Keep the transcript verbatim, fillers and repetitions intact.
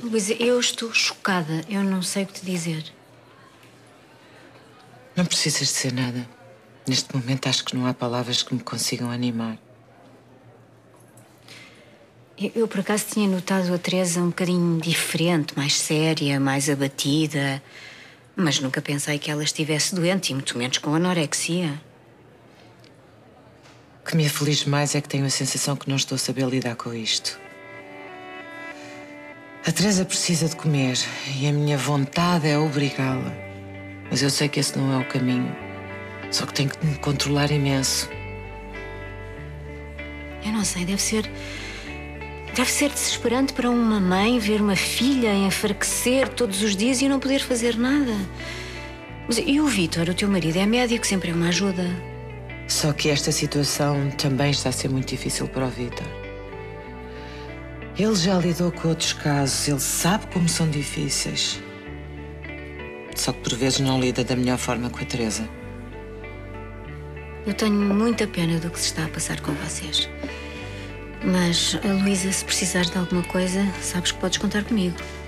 Luísa, eu estou chocada. Eu não sei o que te dizer. Não precisas dizer nada. Neste momento acho que não há palavras que me consigam animar. Eu, eu por acaso tinha notado a Teresa um bocadinho diferente, mais séria, mais abatida. Mas nunca pensei que ela estivesse doente, e muito menos com anorexia. O que me aflige mais é que tenho a sensação que não estou a saber lidar com isto. A Teresa precisa de comer e a minha vontade é obrigá-la. Mas eu sei que esse não é o caminho. Só que tenho que me controlar imenso. Eu não sei, deve ser... Deve ser desesperante para uma mãe ver uma filha enfraquecer todos os dias e não poder fazer nada. Mas e o Vítor, o teu marido, é médico, sempre é uma ajuda. Só que esta situação também está a ser muito difícil para o Vítor. Ele já lidou com outros casos, ele sabe como são difíceis. Só que por vezes não lida da melhor forma com a Teresa. Eu tenho muita pena do que se está a passar com vocês. Mas, a Luísa, se precisares de alguma coisa, sabes que podes contar comigo.